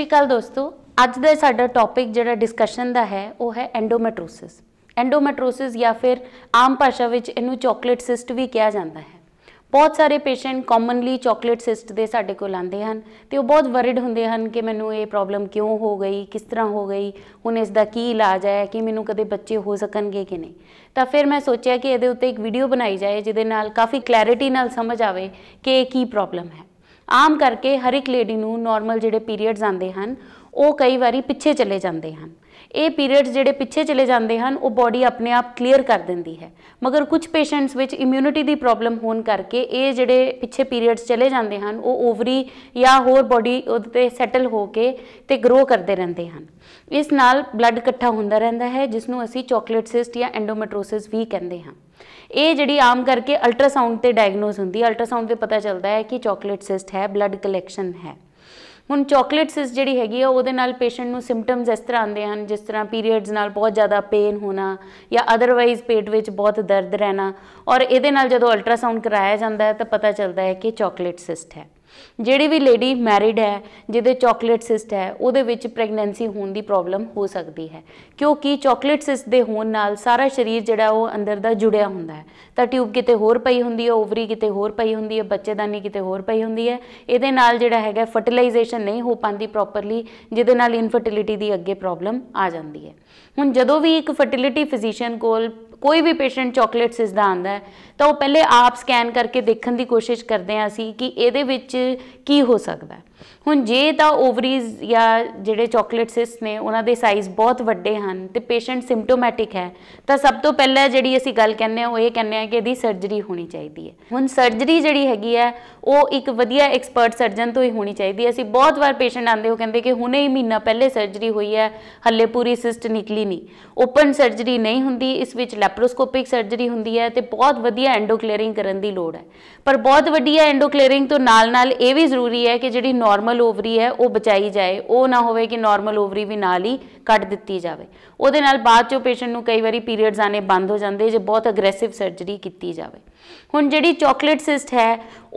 श्री अकाल दोस्तों, अज का साडा टॉपिक जिहड़ा डिस्कशन का है वो है एंडोमेट्रोसिस। एंडोमेट्रोसिस या फिर आम भाषा में इनू चॉकलेट सिस्ट भी कहा जाता है। बहुत सारे पेशेंट कॉमनली चॉकलेट सिस्ट के साडे कोल आंदे हन ते वो बहुत वरिड हुंदे हन कि मैनू ये प्रॉब्लम क्यों हो गई, किस तरह हो गई, हुण इसका की इलाज है, कि मैनू कदे बच्चे हो सकणगे कि नहीं। तो फिर मैं सोचा कि ये उत्ते एक वीडियो बनाई जाए जिहदे नाल काफ़ी क्लैरिटी नाल समझ आवे कि की प्रॉब्लम है। आम करके हर एक लेडी नूं नॉर्मल जिहड़े पीरियड्स आते हैं वो कई बारी पिछे चले जाते हैं। ये पीरियड्स जिहड़े पिछे चले जाते हैं वो बॉडी अपने आप क्लीयर कर देंदी है, मगर कुछ पेशेंट्स विच इम्यूनिटी की प्रॉब्लम होने करके ये जिहड़े पिछे पीरियड्स चले जाते हैं वो ओवरी या होर बॉडी उहदे सैटल होके ते ग्रो करते रहते हैं। इस नाल ब्लड इकट्ठा होंदा रहिंदा है जिसनूं असीं चॉकलेट सिस्ट या एंडोमेट्रोसिस भी कहते हैं। ये जिहड़ी आम करके अल्ट्रासाउंड ते डायग्नोज होंदी है, अल्ट्रासाउंड ते पता चलता है कि चॉकलेट सिस्ट है, ब्लड कलैक्शन है। हुण चॉकलेट सिस्ट जिहड़ी हैगी है उहदे नाल पेशेंट नूं सिम्पटम्स इस तरह आते हैं जिस तरह पीरियड्स नाल बहुत ज़्यादा पेन होना या अदरवाइज़ पेट विच बहुत दर्द रहना, और इहदे नाल जदों अल्ट्रासाउंड कराया जाता है तो पता चलता है कि चॉकलेट सिस्ट है। जिहड़ी भी लेडी मैरिड है जिहदे चॉकलेट सिस्ट है उहदे विच प्रैगनेंसी होने की प्रॉब्लम हो सकती है, क्योंकि चॉकलेट सिस्ट दे होण नाल सारा शरीर जिहड़ा वो अंदर दा जुड़िया हुंदा है। तो ट्यूब किते होर पई हुंदी है, ओवरी किते होर पई हुंदी है, बच्चेदानी किते होर पई हुंदी है। इहदे नाल जिहड़ा हैगा फर्टिलाइजेशन नहीं हो पाती प्रॉपरली, जिहदे नाल इनफर्टिलिटी की अगे प्रॉब्लम आ जाती है। हुण जदों भी एक फर्टिलिटी फिजिशियन कोल कोई भी पेशेंट चॉकलेट सिस्ट दा आंदा है तो वो पहले आप स्कैन करके देखने की कोशिश करते हैं असी कि इहदे विच की हो सकता है। हुण जे तो ओवरीज या जिहड़े चॉकलेट सिस्ट ने उन्हां दे साइज़ बहुत वड्डे हन ते पेशेंट सिम्पटोमैटिक है तो सब तो पहले जिहड़ी असीं गल कहने हैं वो ये कहने हैं कि इहदी सर्जरी होनी चाहिए है। हुण सर्जरी जिहड़ी हैगी है वो एक वधिया एक्सपर्ट सर्जन तो ही होनी चाहिए। असीं बहुत बार पेशेंट आंदे वो कहंदे कि हुणे ही महीना पहले सर्जरी हुई है, हल्ले पूरी सिस्ट निकली नहीं। ओपन सर्जरी नहीं हुंदी, इस विच लैप्रोस्कोपिक सर्जरी हुंदी है ते बहुत वधिया एंडो क्लीयरिंग करन दी लोड़ है। पर बहुत वधिया एंडो क्लीयरिंग तो नाल नाल ये भी जरूरी है कि जिहड़ी नॉर्मल ओवरी है वो बचाई जाए, वो ना होवे कि नॉर्मल ओवरी भी नाल ही कट दित्ती जाए। उहदे नाल बाद चों पेशेंट नूं कई बारी पीरियड्स आने बंद हो जाते जे बहुत अग्रैसिव सर्जरी की जाए। हुण जिहड़ी चॉकलेट सिस्ट है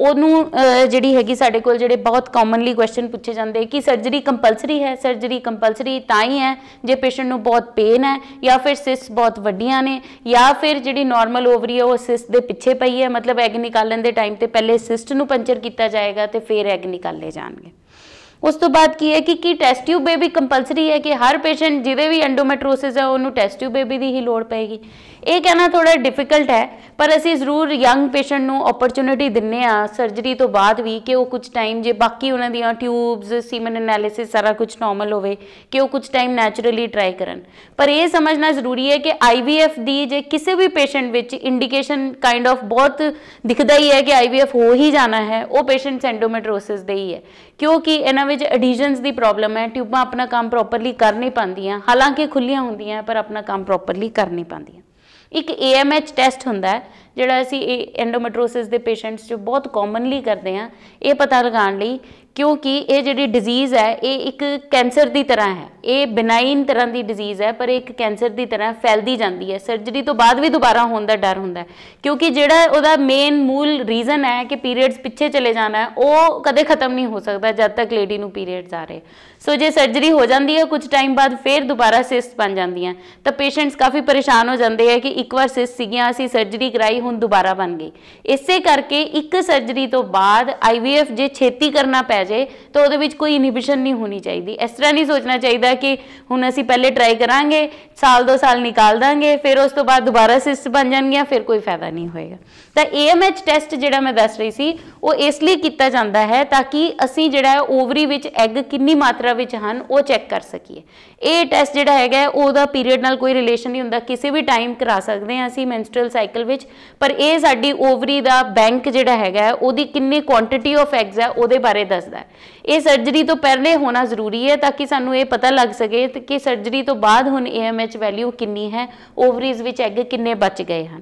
उहनूं जिहड़ी हैगी साडे कोल जिहड़े बहुत कॉमनली क्वेश्चन पूछे जाते हैं कि सर्जरी कंपलसरी है। सर्जरी कंपलसरी तां ही है जे पेशेंट नूं बहुत पेन है या फिर सिस्ट बहुत वड्डियां ने या फिर जिहड़ी नॉर्मल ओवरी है वो सिस्ट दे पिछे पई है, मतलब एग निकालन दे टाइम ते पहले सिस्ट नूं पंचर किया जाएगा तो फिर एग निकाले जाएंगे। उस तो बाद की है कि टेस्ट ट्यूब बेबी कंपलसरी है कि हर पेशेंट जिहदे भी एंडोमेट्रोसिस है उन्होंने टेस्ट ट्यूब बेबी की ही लोड़ पेगी। ये कहना थोड़ा डिफिकल्ट है, पर असी जरूर यंग पेशेंट नूं अपॉर्चुनिटी दिन्ने आ सर्जरी तो बाद भी कि वो कुछ टाइम जे बाकी उन्हां दियां ट्यूब्स सीमन एनालिसिस सारा कुछ नॉर्मल होवे कि वो कुछ टाइम नैचुरली ट्राई करन। पर यह समझना जरूरी है कि IVF दी जे किसी भी पेशेंट विच इंडिकेशन काइंड ऑफ बहुत दिखता ही है कि IVF हो ही जाना है, वो पेशेंट्स एंडोमेट्रोसिस दे ही है, क्योंकि इन्हां विच एडिशनस की प्रॉब्लम है। ट्यूबां अपना काम प्रॉपरली कर नहीं पांदियां, हालांकि खुलियां होंदियां पर अपना काम प्रॉपरली कर नहीं पांदियां। एक AMH टेस्ट होंदा है जिहड़ा असीं एंडोमेट्रोसिस के पेशेंट्स जो बहुत कॉमनली करते हैं ये पता लगाने लई, क्योंकि ये जिहड़ी डिजीज़ है ये एक कैंसर की तरह है। ये बिनाइन तरह की डिजीज़ है पर एक कैंसर की तरह फैलती जाती है। सर्जरी तो बाद भी दोबारा होने का डर होंदा है, क्योंकि जिहड़ा उहदा मेन मूल रीजन है कि पीरियड्स पिछे चले जाना है वो कदे खत्म नहीं हो सकता जब तक लेडी नूं पीरियड्स आ रहे। सो जे सर्जरी हो जाती है कुछ टाइम बाद फिर दोबारा सिस्ट बन जाती हैं तो पेशेंट्स काफ़ी परेशान हो जाते हैं कि एक बार सिस्ट सीगियां असीं सर्जरी कराई हुण दोबारा बन गई। इसे करके एक सर्जरी तो बाद IVF जे छेती करना पै जाए तो उहदे विच कोई इनिबिशन नहीं होनी चाहिए। इस तरह नहीं सोचना चाहिए कि हुण असीं पहले ट्राई करांगे, साल 2 साल निकाल देंगे, फिर उस तो बाद दोबारा सिस्ट बन जाएंगियां, फिर कोई फायदा नहीं होएगा। तो AMH टेस्ट जिहड़ा मैं दस रही सी वो इसलिए किया जाता है ताकि असीं जिहड़ा है ओवरी विच एग कितनी मात्रा विच हन वो चैक कर सकीए। ये टेस्ट जिहड़ा हैगा ओहदा पीरियड नाल कोई रिलेशन नहीं हुंदा, किसी भी टाइम करा सकते हैं असीं मैंस्ट्रुअल साइकिल विच, पर यह साडी ओवरी दा बैंक जिहड़ा हैगा ओहदी कितनी क्वांटिटी ऑफ एग्स है उहदे बारे दसदा है। ये सर्जरी तो पहले होना जरूरी है ताकि सानू ये पता लग सके कि सर्जरी तो बाद हुण AMH वैल्यू कितनी है, ओवरीज विच एग कितने बच गए हैं।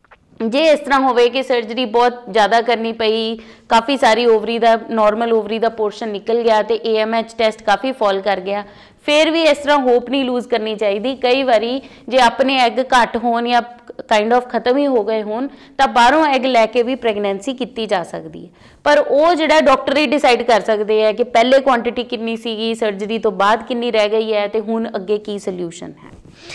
जे इस तरह होवे कि सर्जरी बहुत ज़्यादा करनी पई, काफ़ी सारी ओवरी का नॉर्मल ओवरी का पोर्शन निकल गया तो AMH टेस्ट काफ़ी फॉल कर गया, फिर भी इस तरह होप नहीं लूज करनी चाहिए। कई बारी जे अपने एग घट होन या ਕਾਈਂਡ ਆਫ ਖਤਮ ਹੀ ਹੋ ਗਏ ਹੋਣ ਤਾਂ ਬਾਹਰੋਂ ਐਗ ਲੈ ਕੇ ਵੀ ਪ੍ਰੈਗਨੈਂਸੀ ਕੀਤੀ ਜਾ ਸਕਦੀ ਹੈ। ਪਰ ਉਹ ਜਿਹੜਾ ਡਾਕਟਰ ਹੀ ਡਿਸਾਈਡ ਕਰ ਸਕਦੇ ਹੈ ਕਿ ਪਹਿਲੇ ਕੁਆਂਟੀਟੀ ਕਿੰਨੀ ਸੀਗੀ, ਸਰਜਰੀ ਤੋਂ ਬਾਅਦ ਕਿੰਨੀ ਰਹਿ ਗਈ ਹੈ ਤੇ ਹੁਣ ਅੱਗੇ ਕੀ ਸੋਲਿਊਸ਼ਨ ਹੈ।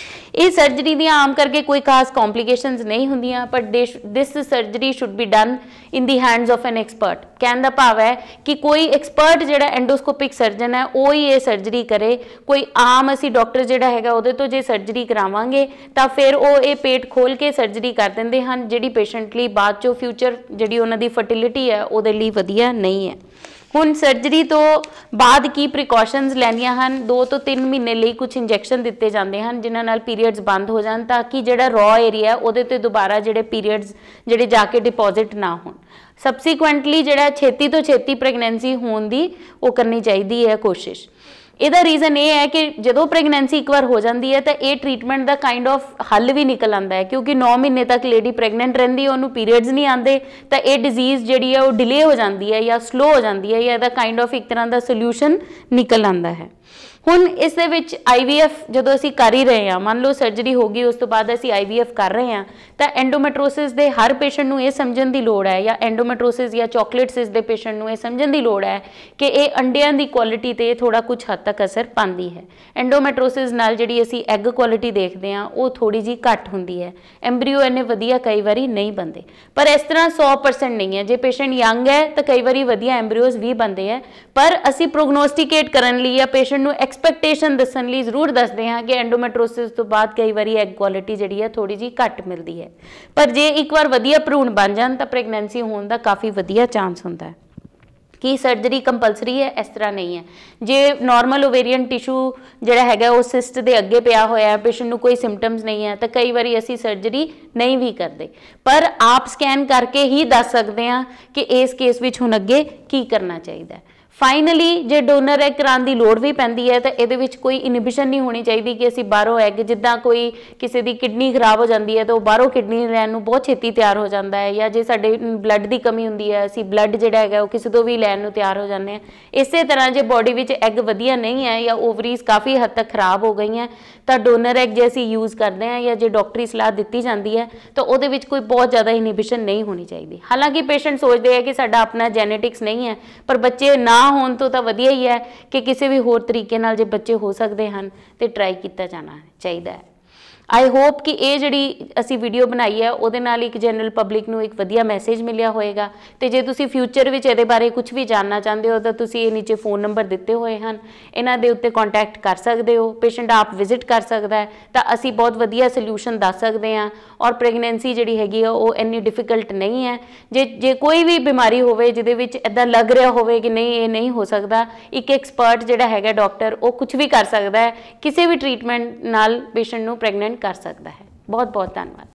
ਇਹ ਸਰਜਰੀ ਦੀਆਂ ਆਮ ਕਰਕੇ ਕੋਈ ਖਾਸ ਕੰਪਲਿਕੇਸ਼ਨਸ ਨਹੀਂ ਹੁੰਦੀਆਂ, ਪਰ this surgery should be done in the hands of an expert. ਕਹਿਣ ਦਾ ਭਾਵ ਹੈ ਕਿ ਕੋਈ ਐਕਸਪਰਟ ਜਿਹੜਾ ਐਂਡੋਸਕੋਪਿਕ ਸਰਜਨ ਹੈ ਉਹ ਹੀ ਇਹ ਸਰਜਰੀ ਕਰੇ। ਕੋਈ ਆਮ ਅਸੀਂ ਡਾਕਟਰ ਜਿਹੜਾ ਹੈਗਾ ਉਹਦੇ ਤੋਂ ਜੇ ਸਰਜਰੀ ਕਰਾਵਾਂਗੇ ਤਾਂ ਫਿਰ ਉਹ ਇਹ ਪੇਟ ਖੋਲ ਕੇ ਸਰਜਰੀ ਕਰ ਦਿੰਦੇ ਹਨ, ਜਿਹੜੀ ਪੇਸ਼ੈਂਟ ਲਈ ਬਾਅਦ ਚੋਂ ਫਿਊਚਰ ਜਿਹੜੀ ਉਹਨਾਂ ਦੀ ਫਰਟੀਲਿਟੀ ਹੈ ਉਹਦੇ ਲਈ ਵਧੀਆ ਨਹੀਂ ਹੈ। ਹੁਣ ਸਰਜਰੀ ਤੋਂ ਬਾਅਦ ਕੀ ਪ੍ਰੀਕਾਸ਼ਨਸ ਲੈਣੀਆਂ ਹਨ? 2 ਤੋਂ 3 ਮਹੀਨੇ ਲਈ ਕੁਝ ਇੰਜੈਕਸ਼ਨ ਦਿੱਤੇ ਜਾਂਦੇ ਹਨ ਜਿਨ੍ਹਾਂ ਨਾਲ ਪੀਰੀਅਡਸ ਬੰਦ ਹੋ ਜਾਣ, ਤਾਂ ਕਿ ਜਿਹੜਾ ਰॉ ਏਰੀਆ ਉਹਦੇ ਤੇ ਦੁਬਾਰਾ ਜਿਹੜੇ ਪੀਰੀਅਡਸ ਜਿਹੜੇ ਜਾ ਕੇ ਡਿਪੋਜ਼ਿਟ ਨਾ ਹੋਣ। ਸਬਸੀਕੁਐਂਟਲੀ ਜਿਹੜਾ ਛੇਤੀ ਤੋਂ ਛੇਤੀ ਪ੍ਰੈਗਨੈਂਸੀ ਹੋਣ ਦੀ ਉਹ ਕਰਨੀ ਚਾਹੀਦੀ ਹੈ ਕੋਸ਼ਿਸ਼। ਇਹਦਾ ਰੀਜ਼ਨ ਇਹ ਹੈ ਕਿ ਜਦੋਂ ਪ੍ਰੈਗਨੈਂਸੀ ਇੱਕ ਵਾਰ ਹੋ ਜਾਂਦੀ ਹੈ ਤਾਂ ਇਹ ਟ੍ਰੀਟਮੈਂਟ ਦਾ ਕਾਈਂਡ ਆਫ ਹੱਲ ਵੀ ਨਿਕਲ ਆਉਂਦਾ ਹੈ, ਕਿਉਂਕਿ 9 ਮਹੀਨੇ ਤੱਕ ਲੇਡੀ ਪ੍ਰੈਗਨੈਂਟ ਰਹਿੰਦੀ ਹੈ, ਉਹਨੂੰ ਪੀਰੀਅਡਸ ਨਹੀਂ ਆਉਂਦੇ, ਤਾਂ ਇਹ ਡਿਜ਼ੀਜ਼ ਜਿਹੜੀ ਹੈ ਉਹ ਡਿਲੇ ਹੋ ਜਾਂਦੀ ਹੈ ਜਾਂ ਸਲੋ ਹੋ ਜਾਂਦੀ ਹੈ, ਜਾਂ ਇਹਦਾ ਕਾਈਂਡ ਆਫ ਇੱਕ ਤਰ੍ਹਾਂ ਦਾ ਸੋਲਿਊਸ਼ਨ ਨਿਕਲ ਆਉਂਦਾ ਹੈ। ਹੁਣ ਇਸ ਦੇ ਵਿੱਚ IVF ਜਦੋਂ ਅਸੀਂ ਕਰ ਹੀ ਰਹੇ ਹਾਂ, ਮੰਨ ਲਓ ਸਰਜਰੀ ਹੋ ਗਈ ਉਸ ਤੋਂ ਬਾਅਦ ਅਸੀਂ IVF ਕਰ ਰਹੇ ਹਾਂ, ਤਾਂ ਐਂਡੋਮੈਟ੍ਰੋਸਿਸ ਦੇ ਹਰ ਪੇਸ਼ੈਂਟ ਨੂੰ ਇਹ ਸਮਝਣ ਦੀ ਲੋੜ ਹੈ, ਜਾਂ ਐਂਡੋਮੈਟ੍ਰੋਸਿਸ ਜਾਂ ਚੋਕਲੇਟ ਸਿਸ ਦੇ ਪੇਸ਼ੈਂਟ ਨੂੰ ਇਹ ਸਮਝਣ ਦੀ ਲੋੜ ਹੈ ਕਿ ਇਹ ਅੰਡਿਆਂ ਦੀ ਕੁਆਲਿਟੀ ਤੇ ਥੋੜਾ ਕੁਝ ਹੱਦ ਤੱਕ ਅਸਰ ਪਾਉਂਦੀ ਹੈ। ਐਂਡੋਮੈਟ੍ਰੋਸਿਸ ਨਾਲ ਜਿਹੜੀ ਅਸੀਂ ਐਗ ਕੁਆਲਿਟੀ ਦੇਖਦੇ ਹਾਂ ਉਹ ਥੋੜੀ ਜੀ ਘੱਟ ਹੁੰਦੀ ਹੈ, ਐਮਬ੍ਰੀਓ ਇੰਨੇ ਵਧੀਆ ਕਈ ਵਾਰੀ ਨਹੀਂ ਬਣਦੇ, ਪਰ ਇਸ ਤਰ੍ਹਾਂ 100% ਨਹੀਂ ਹੈ। ਜੇ ਪੇਸ਼ੈਂਟ ਯੰਗ ਹੈ ਤਾਂ ਕਈ ਵਾਰੀ ਵਧੀਆ ਐਮਬ੍ਰੀਓਜ਼ ਵੀ ਬਣਦੇ ਹੈ, ਪਰ ਅਸੀਂ ਪ੍ਰੋਗਨੋਸਟੀਕੇਟ ਕਰਨ ਲਈ ਜਾਂ ਪੇਸ਼ੈਂਟ ਨੂੰ ਐਕਸਪੈਕਟੇਸ਼ਨ ਦੱਸਣ ਲਈ ਜ਼ਰੂਰ ਦੱਸਦੇ ਹਾਂ ਕਿ ਐਂਡੋਮੈਟ੍ਰੋਸਿਸ ਤੋਂ ਬਾਅਦ ਕਈ ਵਾਰੀ ਐਗ ਕੁਆਲਿਟੀ ਜਿਹੜੀ ਹੈ ਥੋੜੀ ਜੀ ਘੱਟ ਮਿਲਦੀ ਹੈ, ਪਰ ਜੇ ਇੱਕ ਵਾਰ ਵਧੀਆ ਭਰੂਣ ਬਣ ਜਾਣ ਤਾਂ ਪ੍ਰੈਗਨੈਂਸੀ ਹੋਣ ਦਾ ਕਾਫੀ ਵਧੀਆ ਚਾਂਸ ਹੁੰਦਾ ਹੈ। ਕੀ ਸਰਜਰੀ ਕੰਪਲਸਰੀ ਹੈ? ਇਸ ਤਰ੍ਹਾਂ ਨਹੀਂ ਹੈ। ਜੇ ਨਾਰਮਲ ਓਵੇਰੀਅਨ ਟਿਸ਼ੂ ਜਿਹੜਾ ਹੈਗਾ ਉਹ ਸਿਸਟ ਦੇ ਅੱਗੇ ਪਿਆ ਹੋਇਆ, ਪੇਸ਼ੈਂਟ ਨੂੰ ਕੋਈ ਸਿੰਪਟਮਸ ਨਹੀਂ ਹੈ, ਤਾਂ ਕਈ ਵਾਰੀ ਅਸੀਂ ਸਰਜਰੀ ਨਹੀਂ ਵੀ ਕਰਦੇ, ਪਰ ਆਪ ਸਕੈਨ ਕਰਕੇ ਹੀ ਦੱਸ ਸਕਦੇ ਹਾਂ ਕਿ ਇਸ ਕੇਸ ਵਿੱਚ ਹੁਣ ਅੱਗੇ ਕੀ ਕਰਨਾ ਚਾਹੀਦਾ ਹੈ। ਫਾਈਨਲੀ ਜੇ ਡੋਨਰ ਐਗ ਕਰਾਉਣ ਦੀ ਲੋੜ ਵੀ ਪੈਂਦੀ ਹੈ ਤਾਂ ਇਹਦੇ ਵਿੱਚ ਕੋਈ ਇਨਹਿਬਿਸ਼ਨ ਨਹੀਂ ਹੋਣੀ ਚਾਹੀਦੀ ਕਿ ਅਸੀਂ ਬਾਹਰੋਂ ਐਗ, ਜਿੱਦਾਂ ਕੋਈ ਕਿਸੇ ਦੀ ਕਿਡਨੀ ਖਰਾਬ ਹੋ ਜਾਂਦੀ ਹੈ ਤਾਂ ਉਹ ਬਾਹਰੋਂ ਕਿਡਨੀ ਲੈਣ ਨੂੰ ਬਹੁਤ ਛੇਤੀ ਤਿਆਰ ਹੋ ਜਾਂਦਾ ਹੈ, ਜਾਂ ਜੇ ਸਾਡੇ ਬਲੱਡ ਦੀ ਕਮੀ ਹੁੰਦੀ ਹੈ ਅਸੀਂ ਬਲੱਡ ਜਿਹੜਾ ਹੈਗਾ ਉਹ ਕਿਸੇ ਤੋਂ ਵੀ ਲੈਣ ਨੂੰ ਤਿਆਰ ਹੋ ਜਾਂਦੇ ਹਾਂ। ਇਸੇ ਤਰ੍ਹਾਂ ਜੇ ਬੋਡੀ ਵਿੱਚ ਐਗ ਵਧੀਆ ਨਹੀਂ ਹੈ ਜਾਂ ਓਵਰੀਜ਼ ਕਾਫੀ ਹੱਦ ਤੱਕ ਖਰਾਬ ਹੋ ਗਈਆਂ ਤਾਂ ਡੋਨਰ ਐਗ ਜੇ ਅਸੀਂ ਯੂਜ਼ ਕਰਦੇ ਹਾਂ ਜਾਂ ਜੇ ਡਾਕਟਰੀ ਸਲਾਹ ਦਿੱਤੀ ਜਾਂਦੀ ਹੈ ਤਾਂ ਉਹਦੇ ਵਿੱਚ ਕੋਈ ਬਹੁਤ ਜ਼ਿਆਦਾ ਇਨਹਿਬਿਸ਼ਨ ਨਹੀਂ ਹੋਣੀ ਚਾਹੀਦੀ। ਹਾਲਾਂਕਿ ਪੇਸ਼ੈਂਟ ਸੋਚਦੇ ਹੈ ਕਿ ਸਾਡਾ ਆਪਣਾ ਜੈਨੇਟਿਕਸ ਨਹੀਂ ਹੈ, ਪਰ ਬੱਚੇ ਨਾ ਹੋਣ ਤੋਂ ਤਾਂ ਵਧੀਆ ਹੀ ਹੈ ਕਿ ਕਿਸੇ ਵੀ ਹੋਰ ਤਰੀਕੇ ਨਾਲ ਜੇ ਬੱਚੇ ਹੋ ਸਕਦੇ ਹਨ ਤੇ ਟਰਾਈ ਕੀਤਾ ਜਾਣਾ ਚਾਹੀਦਾ ਹੈ। ਆਈ ਹੋਪ ਕਿ ਇਹ ਜਿਹੜੀ ਅਸੀਂ ਵੀਡੀਓ ਬਣਾਈ ਹੈ ਉਹਦੇ ਨਾਲ ਇੱਕ ਜਨਰਲ ਪਬਲਿਕ ਨੂੰ ਇੱਕ ਵਧੀਆ ਮੈਸੇਜ ਮਿਲਿਆ ਹੋਏਗਾ, ਤੇ ਜੇ ਤੁਸੀਂ ਫਿਊਚਰ ਵਿੱਚ ਇਹਦੇ ਬਾਰੇ ਕੁਝ ਵੀ ਜਾਣਨਾ ਚਾਹੁੰਦੇ ਹੋ ਤਾਂ ਤੁਸੀਂ ਇਹ ਨੀਚੇ ਫੋਨ ਨੰਬਰ ਦਿੱਤੇ ਹੋਏ ਹਨ, ਇਹਨਾਂ ਦੇ ਉੱਤੇ ਕੰਟੈਕਟ ਕਰ ਸਕਦੇ ਹੋ। ਪੇਸ਼ੈਂਟ ਆਪ ਵਿਜ਼ਿਟ ਕਰ ਸਕਦਾ ਹੈ ਤਾਂ ਅਸੀਂ ਬਹੁਤ ਵਧੀਆ ਸੋਲਿਊਸ਼ਨ ਦੱਸ ਸਕਦੇ ਹਾਂ, ਔਰ ਪ੍ਰੈਗਨੈਂਸੀ ਜਿਹੜੀ ਹੈਗੀ ਆ ਉਹ ਇੰਨੀ ਡਿਫਿਕਲਟ ਨਹੀਂ ਹੈ। ਜੇ ਕੋਈ ਵੀ ਬਿਮਾਰੀ ਹੋਵੇ ਜਿਹਦੇ ਵਿੱਚ ਇੱਦਾਂ ਲੱਗ ਰਿਹਾ ਹੋਵੇ ਕਿ ਨਹੀਂ ਇਹ ਨਹੀਂ ਹੋ ਸਕਦਾ, ਇੱਕ ਐਕਸਪਰਟ ਜਿਹੜਾ ਹੈਗਾ ਡਾਕਟਰ ਉਹ ਕੁਝ ਵੀ ਕਰ ਸਕਦਾ ਹੈ, ਕਿਸੇ ਵੀ ਟ੍ਰੀਟਮੈਂਟ ਨਾਲ ਪੇਸ਼ੈਂਟ ਨੂੰ ਪ੍ਰੈਗਨੈਂਟ ਕਰ ਸਕਦਾ ਹੈ। ਬਹੁਤ ਬਹੁਤ ਧੰਨਵਾਦ।